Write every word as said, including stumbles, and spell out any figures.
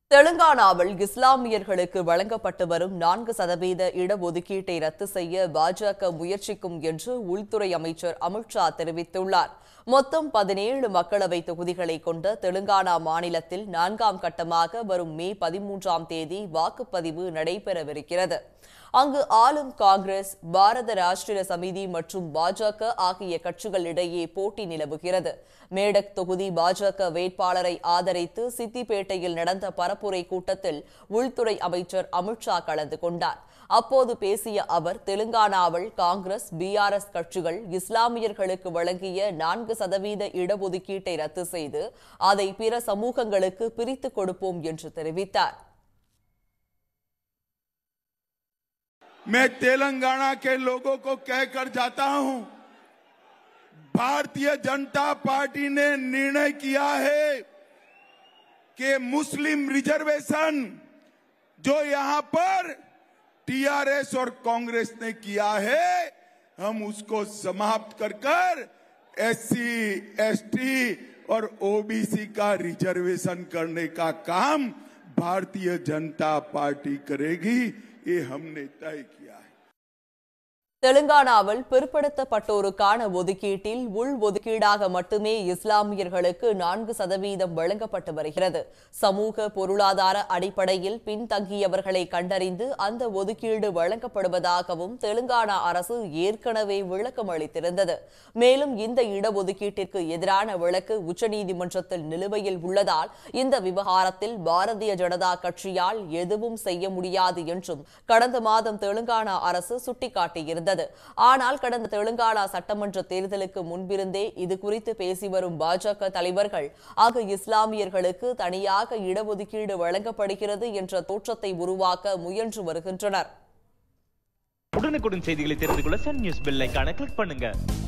தெலுங்கானாவில் இஸ்லாமியர்களுக்கு வழங்கப்பட்டு வரும் நான்கு சதவீத இடஒதுக்கீட்டை ரத்து செய்ய பாஜக முயற்சிக்கும் என்று உள்துறை அமைச்சர் அமித் ஷா தெரிவித்துள்ளார். மொத்தம் பதினேழு மக்களவை தொகுதிகளை கொண்ட தெலுங்கானா மாநிலத்தில் நான்காம் கட்டமாக வரும் மே பதிமூன்றாம் தேதி வாக்குப்பதிவு நடைபெறவிருக்கிறது. அங்கு ஆளும் காங்கிரஸ், பாரத ராஷ்டிரிய சமிதி மற்றும் பாஜக ஆகிய கட்சிகளிடையே போட்டி நிலவுகிறது. மேடக் தொகுதி பாஜக வேட்பாளரை ஆதரித்து சித்திப்பேட்டையில் நடந்த பரப்புரை கூட்டத்தில் உள்துறை அமைச்சர் அமித் ஷா கலந்து கொண்டார். அப்போது பேசிய அவர், தெலுங்கானாவில் காங்கிரஸ், பி ஆர் எஸ் கட்சிகள் இஸ்லாமியர்களுக்கு வழங்கிய நான்கு சதவீத இடஒதுக்கீட்டை ரத்து செய்து அதை பிற சமூகங்களுக்கு பிரித்துக் கொடுப்போம் என்று தெரிவித்தார். मैं तेलंगाना के लोगों को कहकर जाता हूं, भारतीय जनता पार्टी ने निर्णय किया है कि मुस्लिम रिजर्वेशन जो यहां पर टी आर एस और कांग्रेस ने किया है, हम उसको समाप्त कर कर एस सी, एस टी और ओ बी सी का रिजर्वेशन करने का काम भारतीय जनता पार्टी करेगी, ये हमने तय किया है. தெலுங்கானாவில் பிற்படுத்தப்பட்டோருக்கான ஒதுக்கீட்டில் உள் ஒதுக்கீடாக மட்டுமே இஸ்லாமியர்களுக்கு நான்கு சதவீதம் வழங்கப்பட்டு வருகிறது. சமூக பொருளாதார அடிப்படையில் பின்தங்கியவர்களை கண்டறிந்து அந்த ஒதுக்கீடு வழங்கப்படுவதாகவும் தெலுங்கானா அரசு ஏற்கனவே விளக்கம் அளித்திருந்தது. மேலும் இந்த இடஒதுக்கீட்டிற்கு எதிரான வழக்கு உச்சநீதிமன்றத்தில் நிலுவையில் உள்ளதால் இந்த விவகாரத்தில் பாரதிய ஜனதா கட்சியால் எதுவும் செய்ய முடியாது என்றும் கடந்த மாதம் தெலுங்கானா அரசு சுட்டிக்காட்டியிருந்தது. ஆனால் கடந்த தெலுங்கானா சட்டமன்ற தேர்தலுக்கு முன்பிருந்தே இது குறித்து பேசி வரும் பாஜக தலைவர்கள் அங்கு இஸ்லாமியர்களுக்கு தனியாக இடஒதுக்கீடு வழங்கப்படுகிறது என்ற தோற்றத்தை உருவாக்க முயன்று வருகின்றனர். உடனுக்குடன் செய்திகளை தெரிந்து கொள்ள சன் நியூஸ் பெல் ஐகானை கிளிக் பண்ணுங்க.